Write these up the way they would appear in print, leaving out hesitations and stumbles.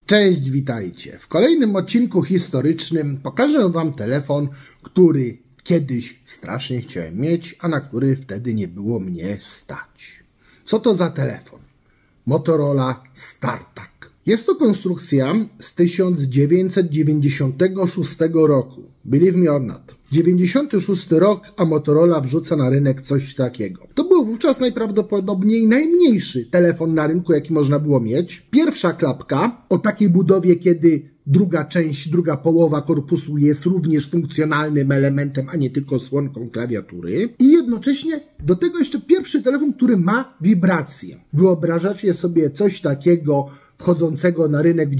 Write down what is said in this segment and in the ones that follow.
Cześć, witajcie. W kolejnym odcinku historycznym pokażę Wam telefon, który kiedyś strasznie chciałem mieć, a na który wtedy nie było mnie stać. Co to za telefon? Motorola StarTAC. Jest to konstrukcja z 1996 roku. Believe me or not. 96 rok, a Motorola wrzuca na rynek coś takiego. To był wówczas najprawdopodobniej najmniejszy telefon na rynku, jaki można było mieć. Pierwsza klapka o takiej budowie, kiedy druga połowa korpusu jest również funkcjonalnym elementem, a nie tylko słonką klawiatury. I jednocześnie do tego jeszcze pierwszy telefon, który ma wibrację. Wyobrażacie sobie coś takiego wchodzącego na rynek w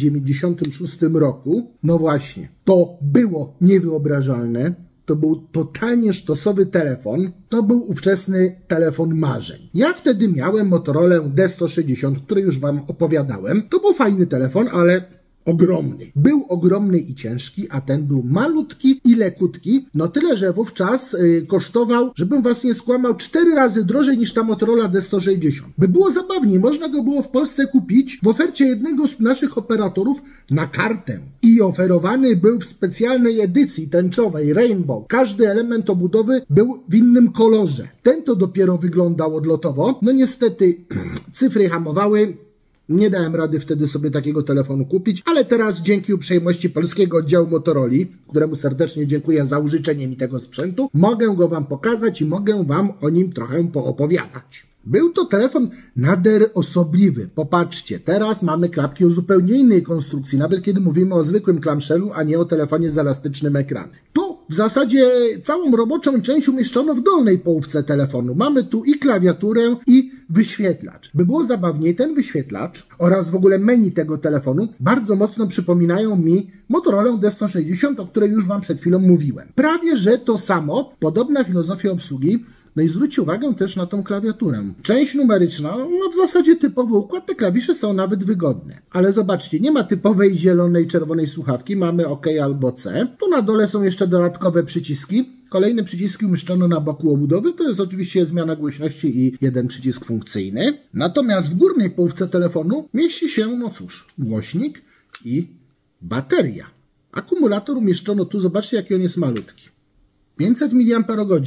96 roku? No właśnie, to było niewyobrażalne. To był totalnie sztosowy telefon. To był ówczesny telefon marzeń. Ja wtedy miałem Motorola D160, który już Wam opowiadałem. To był fajny telefon, ale ogromny. Był ogromny i ciężki, a ten był malutki i lekutki. No tyle, że wówczas kosztował, żebym Was nie skłamał, 4 razy drożej niż ta Motorola D160. By było zabawniej, można go było w Polsce kupić w ofercie jednego z naszych operatorów na kartę. I oferowany był w specjalnej edycji tęczowej, Rainbow. Każdy element obudowy był w innym kolorze. Ten to dopiero wyglądał odlotowo. No niestety cyfry hamowały. Nie dałem rady wtedy sobie takiego telefonu kupić, ale teraz dzięki uprzejmości polskiego oddziału Motorola, któremu serdecznie dziękuję za użyczenie mi tego sprzętu, mogę go Wam pokazać i mogę Wam o nim trochę poopowiadać. Był to telefon nader osobliwy. Popatrzcie, teraz mamy klapki o zupełnie innej konstrukcji, nawet kiedy mówimy o zwykłym clamshellu, a nie o telefonie z elastycznym ekranem. Tu w zasadzie całą roboczą część umieszczono w dolnej połówce telefonu. Mamy tu i klawiaturę, i wyświetlacz. By było zabawniej, ten wyświetlacz oraz w ogóle menu tego telefonu bardzo mocno przypominają mi Motorola D160, o której już Wam przed chwilą mówiłem. Prawie że to samo, podobna filozofia obsługi. No i zwróćcie uwagę też na tą klawiaturę. Część numeryczna, no w zasadzie typowy układ, te klawisze są nawet wygodne. Ale zobaczcie, nie ma typowej zielonej, czerwonej słuchawki, mamy OK albo C. Tu na dole są jeszcze dodatkowe przyciski. Kolejne przyciski umieszczono na boku obudowy, to jest oczywiście zmiana głośności i jeden przycisk funkcyjny. Natomiast w górnej połówce telefonu mieści się, no cóż, głośnik i bateria. Akumulator umieszczono tu, zobaczcie jaki on jest malutki. 500 mAh,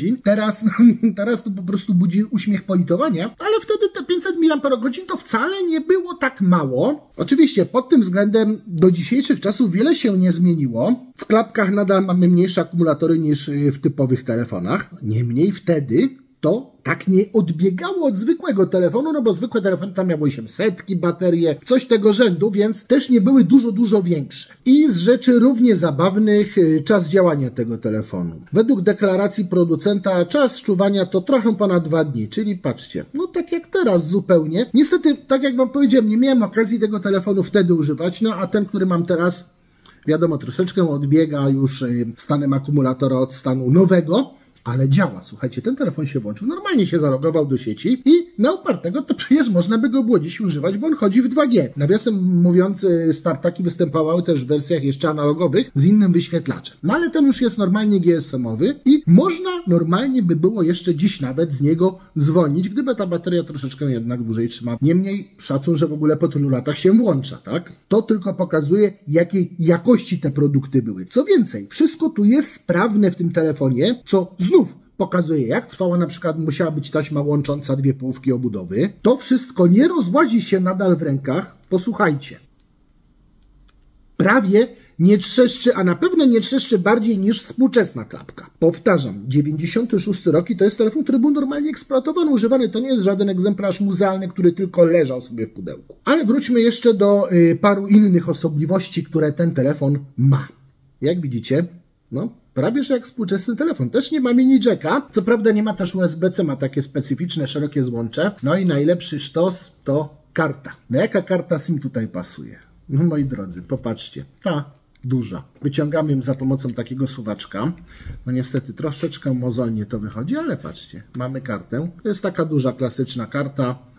teraz to po prostu budzi uśmiech politowania, ale wtedy te 500 mAh to wcale nie było tak mało. Oczywiście pod tym względem do dzisiejszych czasów wiele się nie zmieniło. W klapkach nadal mamy mniejsze akumulatory niż w typowych telefonach. Niemniej wtedy to tak nie odbiegało od zwykłego telefonu, no bo zwykłe telefony tam miały 800 baterie, coś tego rzędu, więc też nie były dużo większe. I z rzeczy równie zabawnych czas działania tego telefonu. Według deklaracji producenta czas czuwania to trochę ponad 2 dni, czyli patrzcie, no tak jak teraz zupełnie. Niestety, tak jak Wam powiedziałem, nie miałem okazji tego telefonu wtedy używać, no a ten, który mam teraz, wiadomo, troszeczkę odbiega już stanem akumulatora od stanu nowego, ale działa. Słuchajcie, ten telefon się włączył, normalnie się zalogował do sieci i na upartego to przecież można by go było dziś używać, bo on chodzi w 2G. Nawiasem mówiąc, StarTACi występowały też w wersjach jeszcze analogowych z innym wyświetlaczem. No ale ten już jest normalnie GSM-owy i można normalnie by było jeszcze dziś nawet z niego zwolnić, gdyby ta bateria troszeczkę jednak dłużej trzyma. Niemniej szacun, że w ogóle po tylu latach się włącza, tak? To tylko pokazuje, jakiej jakości te produkty były. Co więcej, wszystko tu jest sprawne w tym telefonie, co znów pokazuje, jak trwała na przykład, musiała być taśma łącząca dwie połówki obudowy. To wszystko nie rozłazi się nadal w rękach. Posłuchajcie. Prawie nie trzeszczy, a na pewno nie trzeszczy bardziej niż współczesna klapka. Powtarzam, 96 rok i to jest telefon, który był normalnie eksploatowany, używany. To nie jest żaden egzemplarz muzealny, który tylko leżał sobie w pudełku. Ale wróćmy jeszcze do paru innych osobliwości, które ten telefon ma. Jak widzicie, no prawie że jak współczesny telefon. Też nie ma mini jacka. Co prawda nie ma też USB-C, ma takie specyficzne, szerokie złącze. No i najlepszy sztos to karta. No jaka karta SIM tutaj pasuje? No moi drodzy, popatrzcie. Ta duża. Wyciągamy ją za pomocą takiego suwaczka. No niestety troszeczkę mozolnie to wychodzi, ale patrzcie. Mamy kartę. To jest taka duża, klasyczna karta.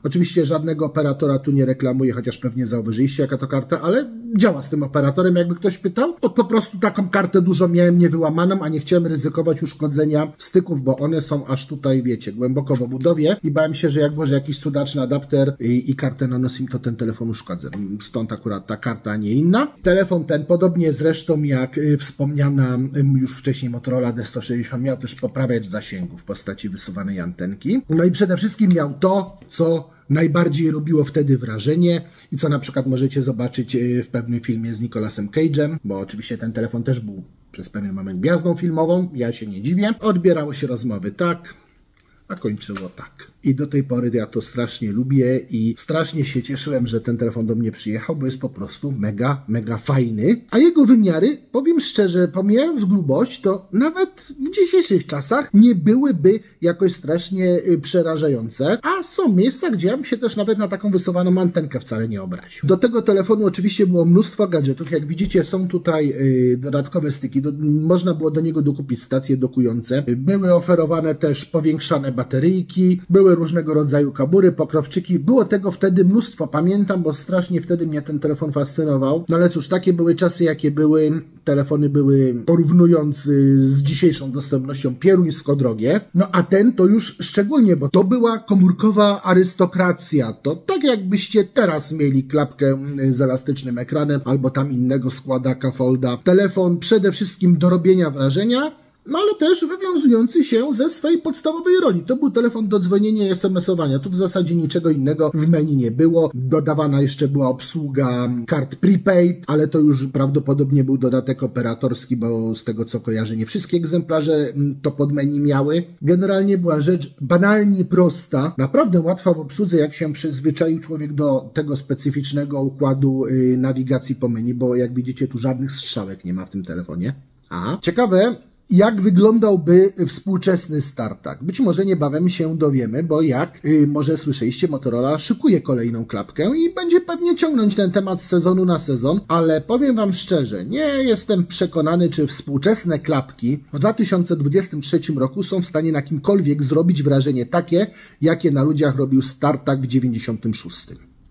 Oczywiście żadnego operatora tu nie reklamuję, chociaż pewnie zauważyliście jaka to karta, ale działa z tym operatorem, jakby ktoś pytał. To po prostu taką kartę dużo miałem niewyłamaną, a nie chciałem ryzykować uszkodzenia styków, bo one są aż tutaj, wiecie, głęboko w obudowie i bałem się, że jak włożę jakiś cudaczny adapter i kartę nanoSIM, to ten telefon uszkodzę. Stąd akurat ta karta, a nie inna. Telefon ten, podobnie zresztą jak wspomniana już wcześniej Motorola D160, miał też poprawiać zasięgu w postaci wysuwanej antenki. No i przede wszystkim miał to, co najbardziej robiło wtedy wrażenie i co na przykład możecie zobaczyć w pewnym filmie z Nicolasem Cage'em, bo oczywiście ten telefon też był przez pewien moment gwiazdą filmową, ja się nie dziwię. Odbierało się rozmowy tak, a kończyło tak. I do tej pory ja to strasznie lubię i strasznie się cieszyłem, że ten telefon do mnie przyjechał, bo jest po prostu mega, mega fajny. A jego wymiary, powiem szczerze, pomijając grubość, to nawet w dzisiejszych czasach nie byłyby jakoś strasznie przerażające. A są miejsca, gdzie ja bym się też nawet na taką wysuwaną antenkę wcale nie obraził. Do tego telefonu oczywiście było mnóstwo gadżetów. Jak widzicie, są tutaj dodatkowe styki. Można było do niego dokupić stacje dokujące. Były oferowane też powiększane bateryjki, były różnego rodzaju kabury, pokrowczyki. Było tego wtedy mnóstwo, pamiętam, bo strasznie wtedy mnie ten telefon fascynował. No ale cóż, takie były czasy, jakie były. Telefony były, porównując z dzisiejszą dostępnością, pieruńsko drogie. No a ten to już szczególnie, bo to była komórkowa arystokracja. To tak jakbyście teraz mieli klapkę z elastycznym ekranem albo tam innego składaka, folda. Telefon przede wszystkim do robienia wrażenia, no ale też wywiązujący się ze swojej podstawowej roli. To był telefon do dzwonienia i SMS-owania. Tu w zasadzie niczego innego w menu nie było. Dodawana jeszcze była obsługa kart prepaid, ale to już prawdopodobnie był dodatek operatorski, bo z tego co kojarzę, nie wszystkie egzemplarze to pod menu miały. Generalnie była rzecz banalnie prosta, naprawdę łatwa w obsłudze, jak się przyzwyczaił człowiek do tego specyficznego układu nawigacji po menu, bo jak widzicie, tu żadnych strzałek nie ma w tym telefonie. A ciekawe, jak wyglądałby współczesny StarTAC? Być może niebawem się dowiemy, bo jak może słyszeliście, Motorola szykuje kolejną klapkę i będzie pewnie ciągnąć ten temat z sezonu na sezon, ale powiem Wam szczerze, nie jestem przekonany, czy współczesne klapki w 2023 roku są w stanie na kimkolwiek zrobić wrażenie takie, jakie na ludziach robił StarTAC w 96.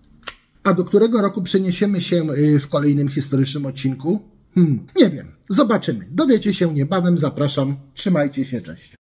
A do którego roku przeniesiemy się w kolejnym historycznym odcinku? Nie wiem. Zobaczymy. Dowiecie się niebawem. Zapraszam. Trzymajcie się. Cześć.